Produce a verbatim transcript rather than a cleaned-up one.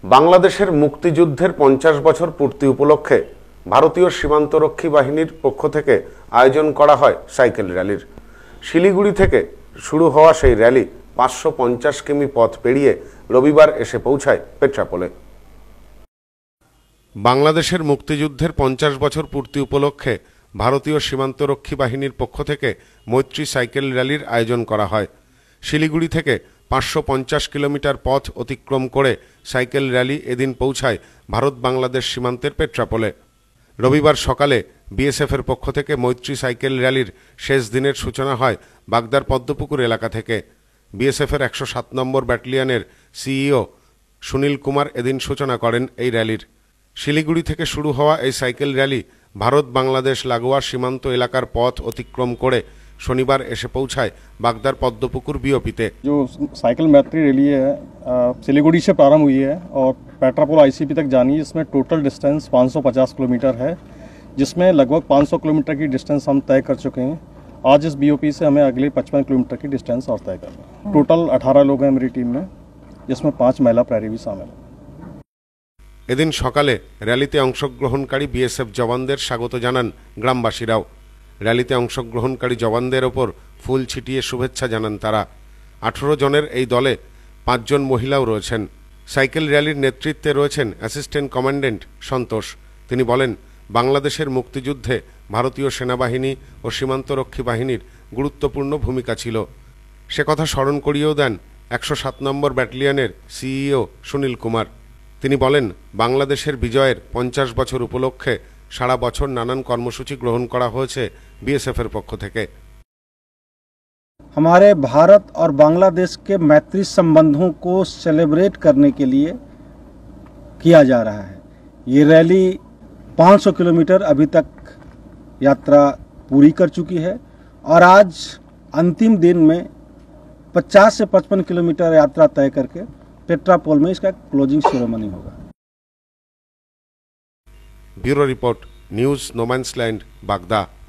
বাংলাদেশের মুক্তিযুদ্ধের পঞ্চাশ বছর পূর্তি উপলক্ষে ভারতীয় সীমান্তরক্ষী বাহিনীর পক্ষ থেকে আয়োজন করা হয় সাইকেল র্যালির। শিলিগুড়ি থেকে শুরু হওয়া সেই র্যালি পাঁচশো পঞ্চাশ কিমি পথ পেরিয়ে রবিবার এসে পৌঁছায় পেট্রাপোলে। বাংলাদেশের মুক্তিযুদ্ধের পঞ্চাশ বছর পূর্তি উপলক্ষে ভারতীয় সীমান্তরক্ষী বাহিনীর পক্ষ থেকে মৈত্রী সাইকেল র্যালির আয়োজন করা হয়। শিলিগুড়ি থেকে পাঁচশো পঞ্চাশ কিলোমিটার পথ অতিক্রম করে সাইকেল র্যালি এদিন পৌঁছায় ভারত বাংলাদেশ সীমান্তের পেট্রাপোলে। রবিবার সকালে বিএসএফের পক্ষ থেকে মৈত্রী সাইকেল র্যালির শেষ দিনের সূচনা হয় বাগদার পদ্মপুকুর এলাকা থেকে। বিএসএফের একশো সাত নম্বর ব্যাটালিয়নের সিইও সুনীল কুমার এদিন সূচনা করেন এই র্যালির। শিলিগুড়ি থেকে শুরু হওয়া এই সাইকেল র্যালি ভারত বাংলাদেশ লাগোয়া সীমান্ত এলাকার পথ অতিক্রম করে शनिवार एसे पहुंचाए बागदार पद्मपुकुर बीओपीते। जो साइकिल मैत्री रैली है सिलीगुड़ी से प्रारंभ हुई है और पेट्रापोल आईसीपी तक जानी है। इसमें टोटल डिस्टेंस पाँच सौ पचास किलोमीटर है, जिसमें लगभग पाँच सौ किलोमीटर की डिस्टेंस हम तय कर चुके हैं। आज इस बीओपी से हमें अगले पचपन किलोमीटर की डिस्टेंस और तय करना है। टोटल अठारह लोग हैं मेरी टीम में, जिसमें पाँच महिला प्रहरी भी शामिल है। एदिन सकाले रैलीते अंशग्रहणकारी बीएसएफ जवानदेर स्वागत जानान ग्रामबासीराओ। रैलीते अंशग्रहणकारी जवानदेर ओपर फुल छिटिए शुभेच्छा जानान तारा। आठारो जनेर एई दले पाँच जन महिलाओ रयेछेन। साइकेल रैलिर नेतृत्वे रयेछेन अ্যাসিস্ট্যান্ট कमांडेंट सन्तोष। तिनि बोलेन बांग्लादेशेर मुक्तियुद्धे भारतीय सेनाबाहिनी और सीमान्तरक्षी बाहिनीर गुरुत्वपूर्ण भूमिका छिलो। से कथा स्मरण करिয়েও देन एकशो सात नम्बर ব্যাটালিয়নের সিইও सुनील कुमार। তিনি বলেন বাংলাদেশের বিজয়ের পঞ্চাশ বছর উপলক্ষে সারা বছর নানান কর্মসূচি গ্রহণ করা হয়েছে बीएसएफ এর পক্ষ থেকে। हमारे भारत और बांग्लादेश के मैत्री संबंधों को सेलिब्रेट करने के लिए किया जा रहा है। ये रैली पाँच सौ किलोमीटर अभी तक यात्रा पूरी कर चुकी है और आज अंतिम दिन में पचास से पचपन किलोमीटर यात्रा तय करके पेट्रापोल में इसका क्लोजिंग सेरेमनी होगा। Bureau report, news no man's land, Bagda.